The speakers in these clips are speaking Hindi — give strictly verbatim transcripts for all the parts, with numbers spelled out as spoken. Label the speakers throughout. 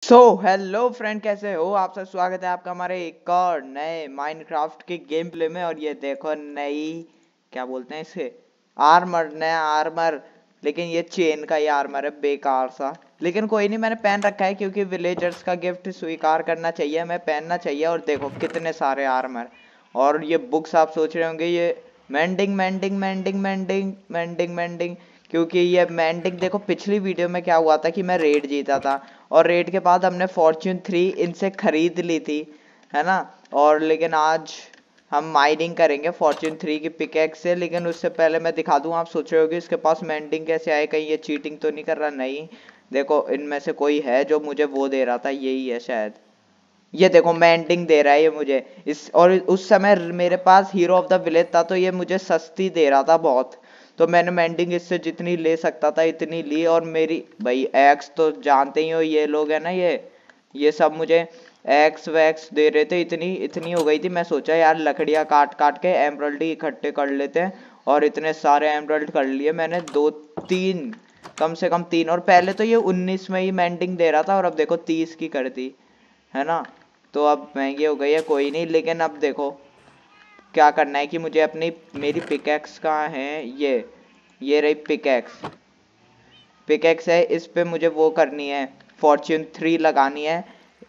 Speaker 1: सो हेलो फ्रेंड, कैसे हो आप सब। स्वागत है आपका हमारे एक और नए माइनक्राफ्ट के गेम प्ले में। और ये देखो नई, क्या बोलते हैं इसे, आर्मर, नया आर्मर। लेकिन ये चेन का ही आर्मर है, बेकार सा। लेकिन कोई नहीं, मैंने पहन रखा है क्योंकि विलेजर्स का गिफ्ट स्वीकार करना चाहिए, हमें पहनना चाहिए। और देखो कितने सारे आर्मर। और ये बुक्स आप सोच रहे होंगे, ये mending mending mending mending mending mending क्योंकि ये मेंडिंग, देखो पिछली वीडियो में क्या हुआ था कि मैं रेड जीता था। और रेड के बाद हमने फॉर्च्यून थ्री इनसे खरीद ली थी, है ना। और लेकिन आज हम माइनिंग करेंगे फॉर्च्यून थ्री की पिकेक्स से। लेकिन उससे पहले मैं दिखा दूं, आप सोच रहे होगे इसके पास मेंडिंग कैसे आए, कहीं ये चीटिंग तो नहीं कर रहा। नहीं, देखो इनमें से कोई है जो मुझे वो दे रहा था, यही है शायद। ये देखो मेंडिंग दे रहा है ये मुझे इस। और उस समय मेरे पास हीरो ऑफ द विलेज था, तो ये मुझे सस्ती दे रहा था बहुत। तो मैंने मेंडिंग इससे जितनी ले सकता था इतनी ली। और मेरी भाई एक्स तो जानते ही हो, ये लोग है ना, ये ये सब मुझे एक्स वैक्स दे रहे थे। इतनी इतनी हो गई थी, मैं सोचा यार लकड़ियां काट काट के एमरल्ड ही इकट्ठे कर लेते हैं। और इतने सारे एमरल्ड कर लिए मैंने, दो तीन, कम से कम तीन। और पहले तो ये उन्नीस में ही मेंडिंग दे रहा था, और अब देखो तीस की कर दी, है ना। तो अब महंगी हो गई है, कोई नहीं। लेकिन अब देखो क्या करना है कि मुझे अपनी, मेरी पिकैक्स कहाँ है, ये ये रही पिकैक्स। पिकैक्स है, इस पे मुझे वो करनी है, फॉर्च्यून थ्री लगानी है।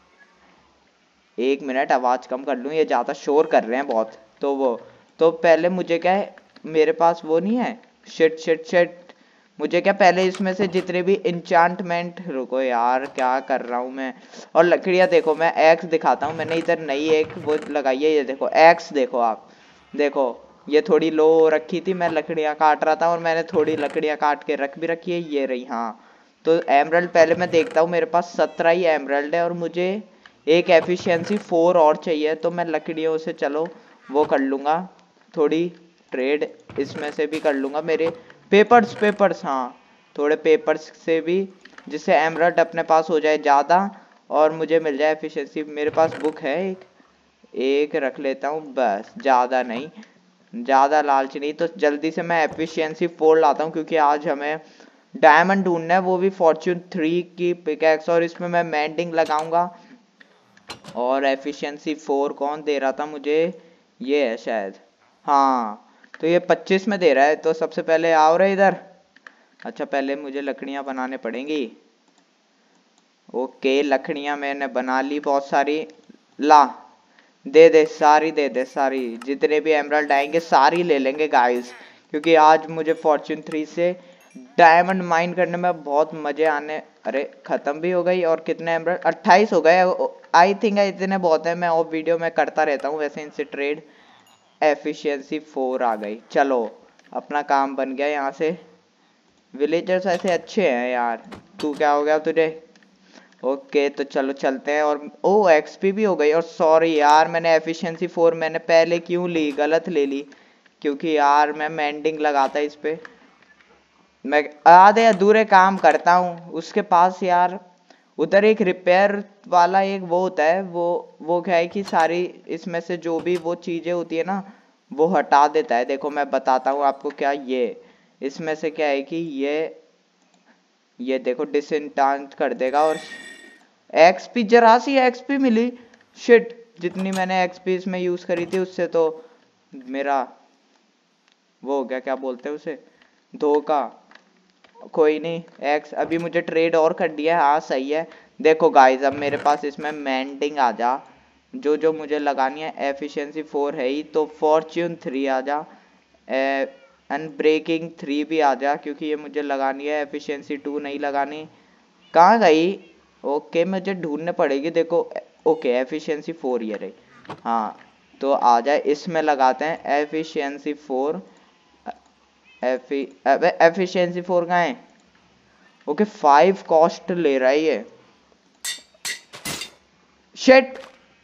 Speaker 1: एक मिनट आवाज कम कर लूँ, ये ज्यादा शोर कर रहे हैं बहुत। तो वो, तो पहले मुझे क्या है, मेरे पास वो नहीं है। शिट शिट शिट, मुझे क्या पहले इसमें से जितने भी इंचांटमेंट, रुको यार क्या कर रहा हूँ मैं। और लकड़ियाँ देखो, मैं एक्स दिखाता हूँ, मैंने इधर नई एक वो लगाई है, ये देखो एक्स, देखो आप, देखो ये थोड़ी लो रखी थी, मैं लकड़ियाँ काट रहा था और मैंने थोड़ी लकड़ियाँ काट के रख भी रखी है, ये रही। हाँ, तो एमरल्ड पहले मैं देखता हूँ, मेरे पास सत्रह ही एमरल्ड है और मुझे एक एफिशिएंसी फोर और चाहिए। तो मैं लकड़ियों से चलो वो कर लूँगा, थोड़ी ट्रेड इसमें से भी कर लूँगा। मेरे पेपर्स पेपर्स हाँ, थोड़े पेपर्स से भी, जिससे एमरल्ड अपने पास हो जाए ज़्यादा और मुझे मिल जाए एफिशिएंसी। मेरे पास बुक है एक, एक रख लेता हूँ बस, ज़्यादा नहीं, ज़्यादा लालच नहीं। तो जल्दी से मैं एफिशिएंसी फोर लाता हूँ क्योंकि आज हमें डायमंड ढूंढना है, वो भी फॉर्च्यून थ्री की पिकैक्स। और इसमें मैं मेंडिंग लगाऊंगा। और एफिशिएंसी फोर कौन दे रहा था मुझे, ये है शायद। हाँ, तो ये पच्चीस में दे रहा है। तो सबसे पहले आओ रहे इधर। अच्छा, पहले मुझे लकड़ियाँ बनाने पड़ेंगी। ओके, लकड़ियाँ मैंने बना ली बहुत सारी। ला, दे दे सारी, दे दे सारी, जितने भी एमराल्ड आएंगे सारी ले लेंगे गाइस। क्योंकि आज मुझे फॉर्च्यून थ्री से डायमंड माइन करने में बहुत मजे आने। अरे खत्म भी हो गई। और कितने एमराल्ड, अट्ठाईस हो गए आई थिंक, इतने बहुत है। मैं और वीडियो में करता रहता हूँ वैसे इनसे ट्रेड। एफिशिएंसी फोर आ गई, चलो अपना काम बन गया यहाँ से। विलेजर्स ऐसे अच्छे हैं यार। तू क्या हो गया तुझे। ओके, तो चलो चलते हैं। और ओ एक्सपी भी हो गई। और सॉरी यार, मैंने एफिशिएंसी फोर मैंने पहले क्यों ली, गलत ले ली। क्योंकि यार मैं मेंडिंग लगाता इस पे, मैं आधे अधूरे काम करता हूँ उसके पास यार। उधर एक रिपेयर वाला एक वो होता है, वो वो क्या है कि सारी इसमें से जो भी वो चीजें होती है ना, वो हटा देता है। देखो मैं बताता हूँ आपको क्या, ये इसमें से क्या है कि ये ये देखो डिसइंटांट कर देगा। और एक्सपी, जरा सी एक्सपी मिली, शिट। जितनी मैंने एक्सपी इसमें यूज करी थी उससे तो मेरा वो हो गया, क्या बोलते हैं उसे, धोखा। कोई नहीं, एक्स अभी मुझे ट्रेड और कर दिया है। हाँ सही है। देखो गाइस, अब मेरे पास इसमें मेंडिंग आ जा, जो जो मुझे लगानी है। एफिशिएंसी फोर है ही, तो फॉर्च्यून थ्री आ जा, अनब्रेकिंग थ्री भी आ जा क्योंकि ये मुझे लगानी है। एफिशिएंसी टू नहीं लगानी, कहाँ गई। ओके, मुझे ढूंढने पड़ेगी, देखो। ओके, एफिशिएंसी फोर ये रही। हाँ, तो आ जाए, इसमें लगाते हैं एफिशिएंसी फोर। एफी एफिशिएंसी फोर कहाँ है। ओके, फाइव कॉस्ट ले रहा है ये, शिट।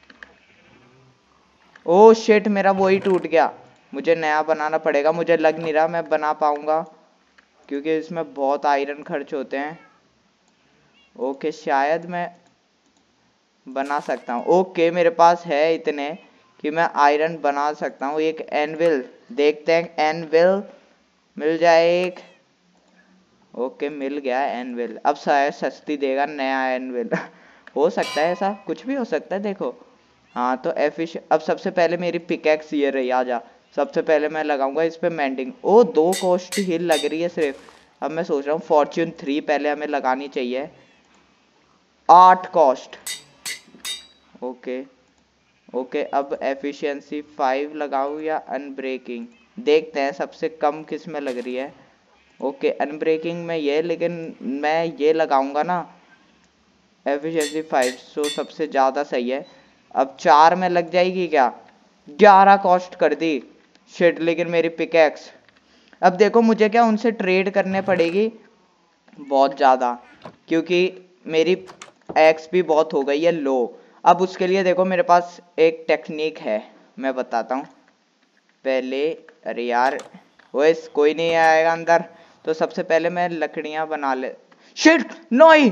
Speaker 1: ओ शिट, मेरा वो ही टूट गया। मुझे नया बनाना पड़ेगा, मुझे लग नहीं रहा मैं बना पाऊंगा क्योंकि इसमें बहुत आयरन खर्च होते हैं। ओके, शायद मैं बना सकता हूँ। ओके, मेरे पास है इतने कि मैं आयरन बना सकता हूँ। एक एनविल, देखते हैं एनविल मिल जाए एक। ओके, मिल गया एनविल। अब शायद सस्ती देगा नया एनविल। हो सकता है, ऐसा कुछ भी हो सकता है। देखो हाँ तो एफिश अब सबसे पहले मेरी पिकैक्स ये रही, आ जा। सबसे पहले मैं लगाऊंगा इस पे मेंडिंग। ओ दो कॉस्ट हिल लग रही है सिर्फ। अब मैं सोच रहा हूँ फॉर्च्यून थ्री पहले हमें लगानी चाहिए। आठ कॉस्ट। ओके ओके अब एफिशिएंसी फाइव लगाऊं या अनब्रेकिंग, देखते हैं सबसे कम किस में लग रही है। ओके अनब्रेकिंग में ये, लेकिन मैं ये लगाऊंगा ना एफिशिएंसी फाइव, सो सबसे ज़्यादा सही है। अब चार में लग जाएगी क्या? ग्यारह कॉस्ट कर दी। शिट, लेकिन मेरी पिकैक्स, अब देखो मुझे क्या उनसे ट्रेड करने पड़ेगी बहुत ज़्यादा, क्योंकि मेरी एक्स भी बहुत हो गई है लो। अब उसके लिए देखो मेरे पास एक टेक्निक है, मैं बताता हूँ पहले। अरे यार वो कोई नहीं आएगा अंदर, तो सबसे पहले मैं लकड़ियां बना ले। शिट नोई,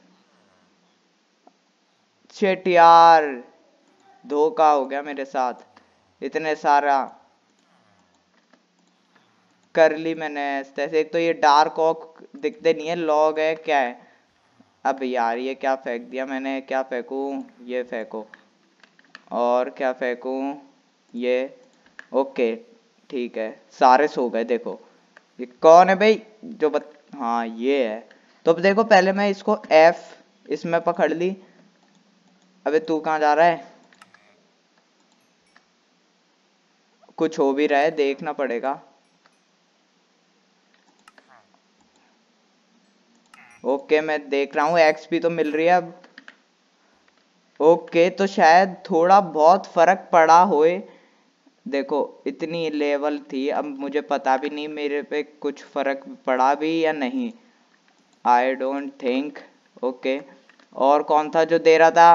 Speaker 1: शिट यार, धोखा हो गया मेरे साथ। इतने सारा कर ली मैंने ऐसे। एक तो ये डार्क ऑक दिखते नहीं है, लॉग है क्या है। अब यार ये क्या फेंक दिया मैंने, क्या फेंकूं? ये फेंको, और क्या फेंकूं? ये। ओके ठीक है, सारे सो गए। देखो ये कौन है भाई जो बत... हाँ ये है। तो अब देखो पहले मैं इसको एफ इसमें पकड़ ली। अबे तू कहाँ जा रहा है? कुछ हो भी रहा है, देखना पड़ेगा। ओके मैं देख रहा हूँ, एक्सपी तो मिल रही है अब। ओके तो शायद थोड़ा बहुत फर्क पड़ा होए। देखो इतनी लेवल थी, अब मुझे पता भी नहीं मेरे पे कुछ फर्क पड़ा भी या नहीं। I don't think. ओके और कौन था जो दे रहा था?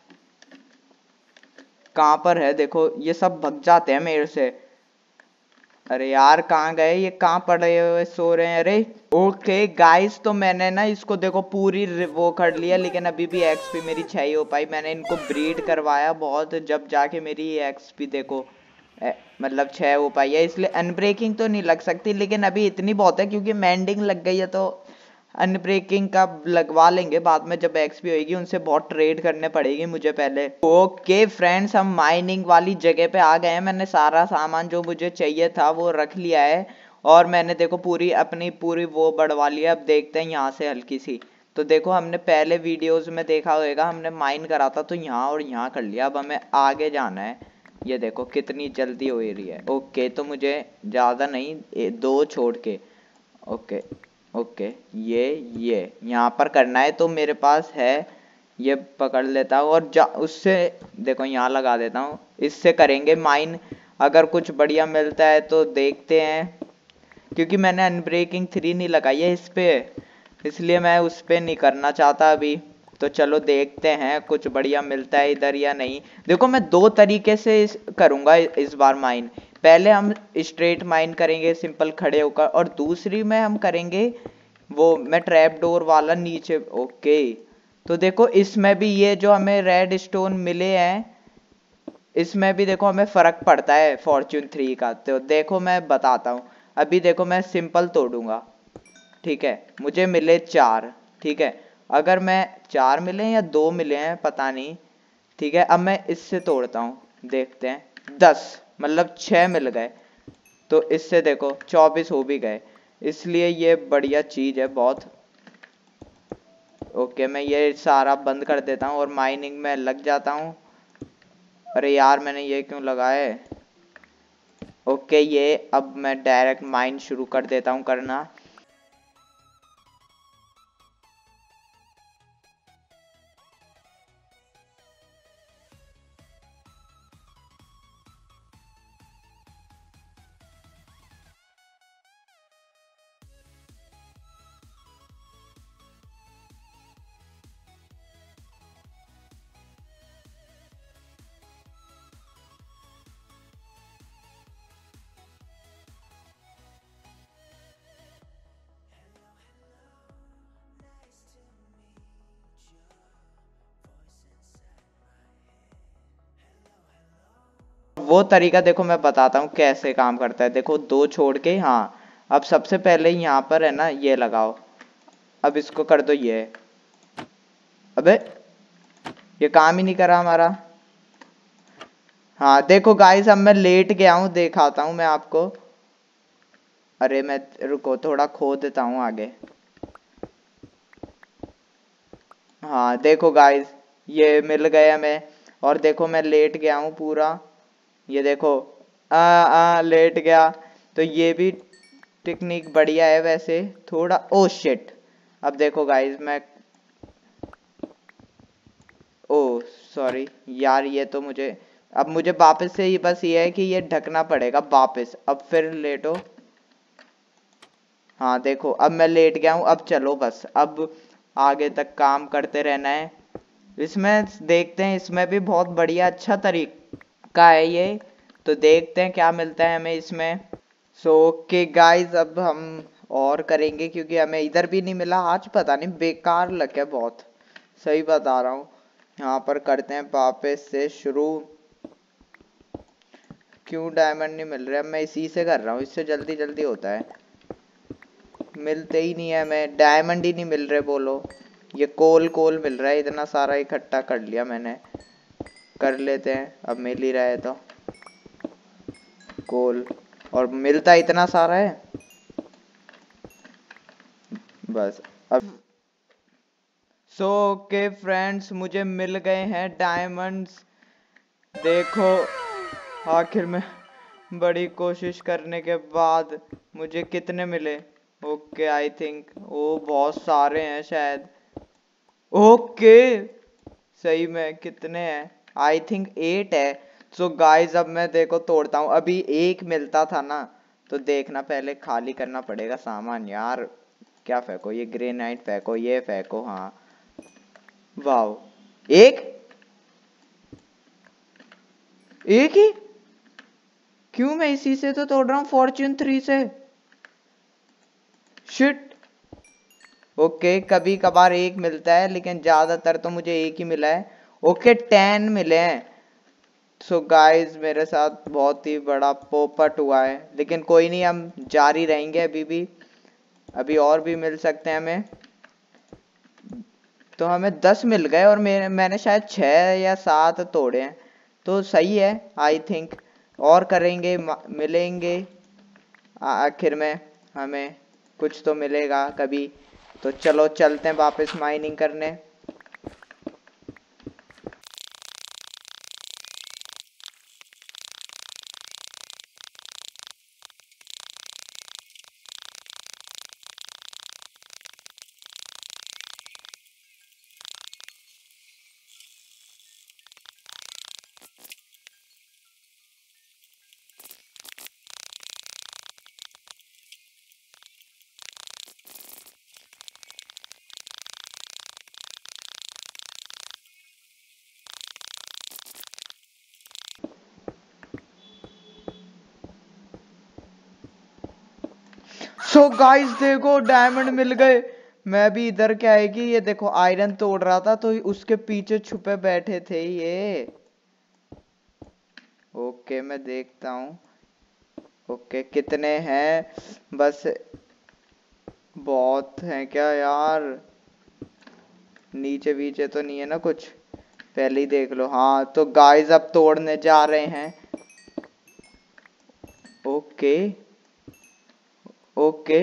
Speaker 1: कहाँ पर है? देखो ये सब भग जाते हैं मेरे से। अरे यार कहाँ गए ये, कहाँ पड़े हुए सो रहे हैं? अरे ओके गाइस, तो मैंने ना इसको देखो पूरी रि- वो कर लिया, लेकिन अभी भी एक्सपी मेरी छह ही हो पाई। मैंने इनको ब्रीड करवाया बहुत, जब जाके मेरी एक्सपी देखो ए, मतलब छह हो पाई है। इसलिए अनब्रेकिंग तो नहीं लग सकती, लेकिन अभी इतनी बहुत है क्योंकि मैंडिंग लग गई है। तो अनब्रेकिंग का लगवा लेंगे बाद में जब एक्सपी होगी। उनसे बहुत ट्रेड करने पड़ेगी मुझे पहले। ओके फ्रेंड्स, हम माइनिंग वाली जगह पे आ गए हैं। मैंने सारा सामान जो मुझे चाहिए था वो रख लिया है, और मैंने देखो पूरी अपनी पूरी वो बढ़वा लिया। अब देखते हैं यहाँ से हल्की सी। तो देखो हमने पहले वीडियोस में देखा होगा, हमने माइन करा था तो यहाँ और यहाँ कर लिया। अब हमें आगे जाना है। ये देखो कितनी जल्दी हो रही है। ओके तो मुझे ज़्यादा नहीं, ए, दो छोड़ के। ओके ओके ये ये यहाँ पर करना है, तो मेरे पास है। ये पकड़ लेता हूँ और जा उससे देखो यहाँ लगा देता हूँ। इससे करेंगे माइन, अगर कुछ बढ़िया मिलता है तो देखते हैं। क्योंकि मैंने अनब्रेकिंग थ्री नहीं लगाई है इस पे, इसलिए मैं उस पे नहीं करना चाहता अभी। तो चलो देखते हैं कुछ बढ़िया मिलता है इधर या नहीं। देखो मैं दो तरीके से इस, करूंगा इस बार माइन। पहले हम स्ट्रेट माइन करेंगे सिंपल खड़े होकर, और दूसरी में हम करेंगे वो मैं ट्रैप डोर वाला नीचे। ओके तो देखो इसमें भी ये जो हमें रेड स्टोन मिले हैं, इसमें भी देखो हमें फर्क पड़ता है फॉर्च्यून थ्री का। तो देखो मैं बताता हूँ। अभी देखो मैं सिंपल तोड़ूंगा, ठीक है, मुझे मिले चार। ठीक है, अगर मैं चार मिले या दो मिले हैं पता नहीं। ठीक है अब मैं इससे तोड़ता हूँ, देखते हैं। दस मतलब छः मिल गए, तो इससे देखो चौबीस हो भी गए। इसलिए ये बढ़िया चीज है बहुत। ओके मैं ये सारा बंद कर देता हूँ और माइनिंग में लग जाता हूँ। अरे यार मैंने ये क्यों लगाए? ओके ये अब मैं डायरेक्ट माइन शुरू कर देता हूँ करना। वो तरीका देखो मैं बताता हूँ कैसे काम करता है। देखो दो छोड़ के, हाँ अब सबसे पहले यहाँ पर है ना ये लगाओ। अब इसको कर दो ये। अबे ये काम ही नहीं करा हमारा। हाँ देखो गाइस, अब मैं लेट गया हूँ, दिखाता हूँ मैं आपको। अरे मैं, रुको थोड़ा खो देता हूँ आगे। हाँ देखो गाइस, ये मिल गया मैं। और देखो मैं लेट गया हूँ पूरा, ये देखो। आ आ लेट गया। तो ये भी टेक्निक बढ़िया है वैसे थोड़ा। Oh shit. अब देखो गाइस मैं, ओ सॉरी यार, ये तो मुझे, अब मुझे वापस से ही बस ये है कि ये ढकना पड़ेगा वापस। अब फिर लेटो। हाँ देखो अब मैं लेट गया हूँ। अब चलो बस, अब आगे तक काम करते रहना है। इसमें देखते हैं, इसमें भी बहुत बढ़िया अच्छा तरीका है ये। तो देखते हैं क्या मिलता है हमें इसमें। सो ओके गाइस, अब हम और करेंगे क्योंकि हमें इधर भी नहीं मिला आज, पता नहीं बेकार लग गया बहुत। सही बता रहा हूँ। यहाँ पर करते हैं वापस से शुरू। क्यों डायमंड नहीं मिल रहा है? मैं इसी से कर रहा हूँ, इससे जल्दी जल्दी होता है। मिलते ही नहीं है हमें, डायमंड ही नहीं मिल रहे बोलो। ये कोल कोल मिल रहा है, इतना सारा इकट्ठा कर लिया मैंने। कर लेते हैं, अब मिल ही रहा है तो कोल, और मिलता इतना सारा है बस। अब सो ओके फ्रेंड्स, मुझे मिल गए हैं डायमंड्स। देखो आखिर में बड़ी कोशिश करने के बाद मुझे कितने मिले। ओके आई थिंक, ओ बहुत सारे हैं शायद। ओके सही में कितने हैं? आई थिंक एट है। सो so गाइस अब मैं देखो तोड़ता हूँ। अभी एक मिलता था ना, तो देखना पहले खाली करना पड़ेगा सामान यार। क्या फेंको? ये ग्रेनाइट फेंको, ये फेंको। हाँ वाओ, एक एक ही क्यों? मैं इसी से तो तोड़ रहा हूँ, फॉर्च्यून थ्री से। शिट। ओके कभी कभार एक मिलता है, लेकिन ज्यादातर तो मुझे एक ही मिला है। ओके टेन मिले हैं। सो so गाइस मेरे साथ बहुत ही बड़ा पोपट हुआ है, लेकिन कोई नहीं, हम जारी रहेंगे अभी भी। अभी और भी मिल सकते हैं हमें। तो हमें दस मिल गए और मेरे मैंने शायद छः या सात तोड़े हैं, तो सही है आई थिंक। और करेंगे, मिलेंगे आखिर में, हमें कुछ तो मिलेगा कभी। तो चलो चलते हैं वापस माइनिंग करने। सो गाइस देखो डायमंड मिल गए। मैं भी इधर क्या है कि ये देखो आयरन तोड़ रहा था, तो उसके पीछे छुपे बैठे थे ये। ओके मैं देखता हूँ। ओके कितने हैं? बस बहुत हैं क्या यार? नीचे बीचे तो नहीं है ना कुछ? पहले ही देख लो। हाँ तो गाइस अब तोड़ने जा रहे हैं। ओके ओके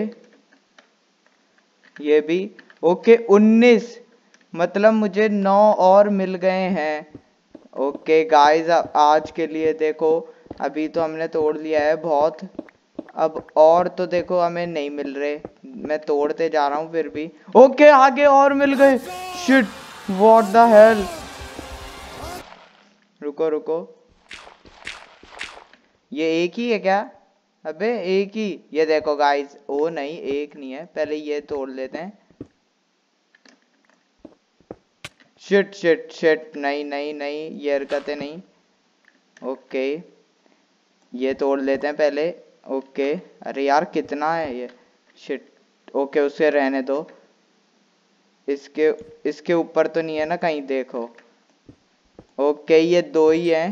Speaker 1: ये भी ओके। उन्नीस, मतलब मुझे नौ और मिल गए हैं। ओके गाइस आज के लिए देखो, अभी तो हमने तोड़ लिया है बहुत। अब और तो देखो हमें नहीं मिल रहे, मैं तोड़ते जा रहा हूँ फिर भी। ओके आगे और मिल गए। Shit, what the hell. रुको रुको, ये एक ही है क्या? अबे एक ही, ये देखो गाइस। ओ नहीं एक नहीं है, पहले ये तोड़ लेते हैं। शिट शिट शिट, नहीं नहीं नहीं, ये हरकतें नहीं। ओके ये तोड़ लेते हैं पहले। ओके अरे यार कितना है ये? शिट। ओके उसे रहने दो। इसके इसके ऊपर तो नहीं है ना कहीं? देखो। ओके ये दो ही है।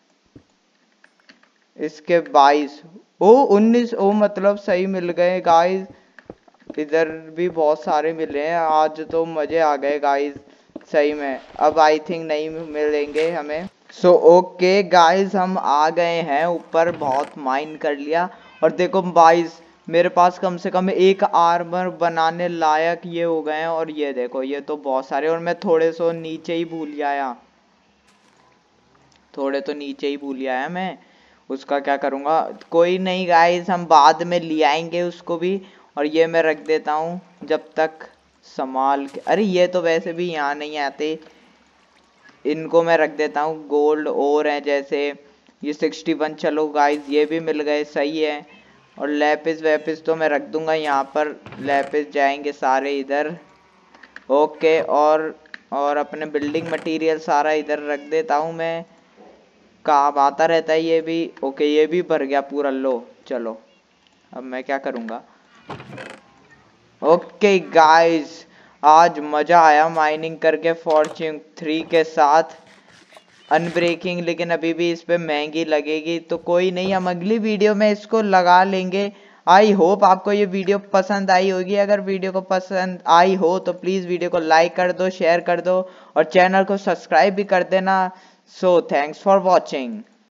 Speaker 1: इसके बाईस। ओ उन्नीस। ओ मतलब सही मिल गए गाइस। इधर भी बहुत सारे मिले हैं आज, तो मजे आ गए गाइस। सही में अब आई थिंक नहीं मिलेंगे हमें। सो ओके गाइस, हम आ गए हैं ऊपर, बहुत माइन कर लिया। और देखो गाइस, मेरे पास कम से कम एक आर्मर बनाने लायक ये हो गए हैं। और ये देखो, ये तो बहुत सारे, और मैं थोड़े सो नीचे ही भूल आया, थोड़े तो नीचे ही भूल आया मैं। उसका क्या करूँगा, कोई नहीं गाइस, हम बाद में ले आएंगे उसको भी। और ये मैं रख देता हूँ जब तक संभाल के। अरे ये तो वैसे भी यहाँ नहीं आते, इनको मैं रख देता हूँ। गोल्ड और है जैसे ये सिक्सटी वन, चलो गाइस ये भी मिल गए, सही है। और लैपिस वैपिस तो मैं रख दूंगा यहाँ पर, लैपिस जाएंगे सारे इधर। ओके, और और अपने बिल्डिंग मटेरियल सारा इधर रख देता हूँ मैं, काम आता रहता है ये भी। ओके, ये भी भर गया पूरा, लो चलो अब मैं क्या करूँगा। ओके गाइस, आज मजा आया माइनिंग करके फॉर्च्यून थ्री के साथ, अनब्रेकिंग, लेकिन अभी भी इस पे महंगी लगेगी। तो कोई नहीं, हम अगली वीडियो में इसको लगा लेंगे। आई होप आपको ये वीडियो पसंद आई होगी। अगर वीडियो को पसंद आई हो तो प्लीज़ वीडियो को लाइक कर दो, शेयर कर दो और चैनल को सब्सक्राइब भी कर देना। So thanks for watching.